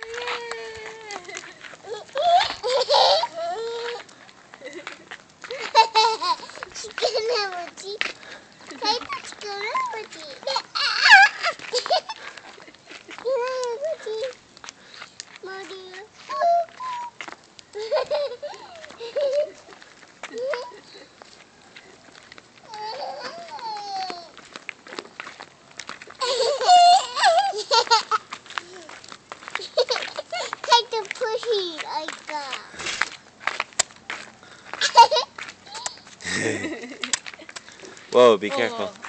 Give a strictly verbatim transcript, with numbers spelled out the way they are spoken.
치킨 해보지. 자기도 치킨 해보지. 해보지. 머리. Take the pushy like that. Whoa, be careful.